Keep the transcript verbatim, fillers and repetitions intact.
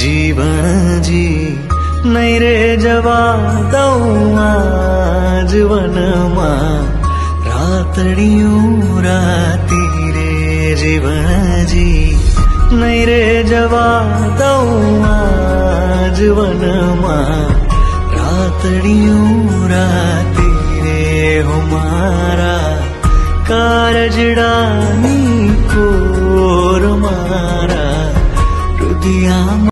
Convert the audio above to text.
जीवन जी नहीं रे जवा दौआ जीवनमा रातड़ियों राती रे जीवन जी नहीं रे जवा दौआ जीवनमा रातड़ियों राती रे हमारा कारजड़ानी को मारा रुदिया।